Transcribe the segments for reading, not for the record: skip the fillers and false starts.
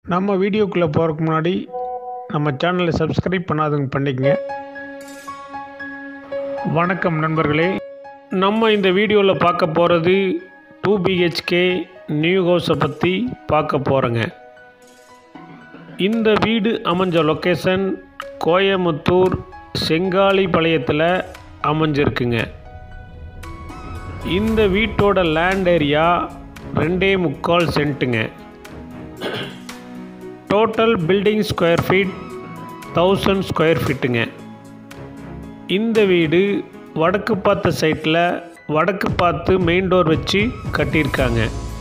நம்ம வீடியோக்குள்ளே போகிறதுக்கு முன்னாடி நம்ம சேனலை சப்ஸ்கிரைப் பண்ணாதவங்க பண்ணிக்கங்க. வணக்கம் நண்பர்களே, நம்ம இந்த வீடியோவில் பார்க்க போகிறது 2 BHK நியூ ஹவுஸை பற்றி பார்க்க போகிறோங்க. இந்த வீடு அமைஞ்ச லொக்கேஷன் கோயம்புத்தூர் செங்காலிபாளையத்தில் அமைஞ்சிருக்குங்க. இந்த வீட்டோட லேண்ட் ஏரியா 2.25 சென்ட்டுங்க. Total building square feet 1000 square ஃபீட்டுங்க. இந்த வீடு வடக்கு பார்த்த சைட்டில் வடக்கு பார்த்து மெயின் டோர் வச்சு கட்டியிருக்காங்க.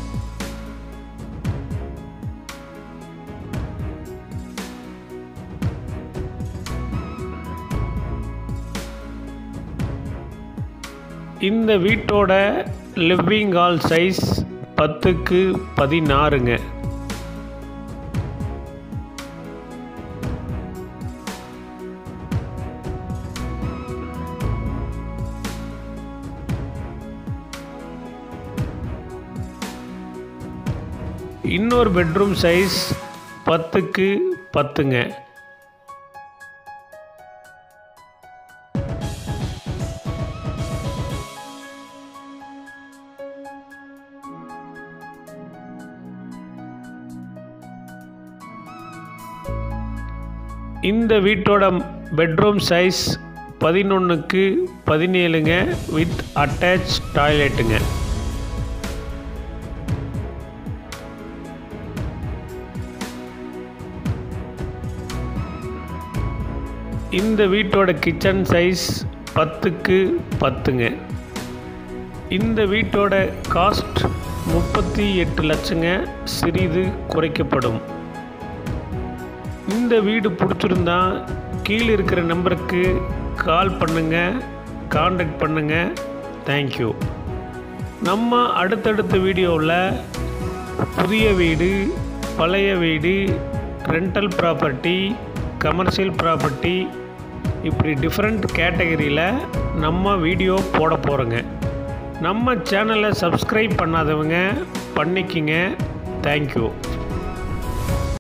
இந்த வீட்டோட லிவிங் ஹால் சைஸ் 10க்கு 16ங்க. இன்னொரு பெட்ரூம் சைஸ் 10க்கு 10ங்க. இந்த வீட்டோட பெட்ரூம் சைஸ் 11க்கு 17ங்க வித் அட்டாச் டாய்லெட்டுங்க. இந்த வீட்டோட கிச்சன் சைஸ் 10க்கு 10ங்க. இந்த வீட்டோட காஸ்ட் 38 லட்சங்க, சிறிது குறைக்கப்படும். இந்த வீடு பிடிச்சிருந்தா கீழே இருக்கிற நம்பருக்கு கால் பண்ணுங்கள், காண்டாக்ட் பண்ணுங்கள். தேங்க்யூ. நம்ம அடுத்தடுத்த வீடியோவில் புதிய வீடு, பழைய வீடு, ரெண்டல் ப்ராப்பர்ட்டி, கமர்ஷியல் ப்ராப்பர்ட்டி, இப்படி டிஃப்ரெண்ட் கேட்டகரியில் நம்ம வீடியோ போட போகிறோங்க. நம்ம சேனலை சப்ஸ்கிரைப் பண்ணாதவங்க பண்ணிக்கிங்க. தேங்க்யூ.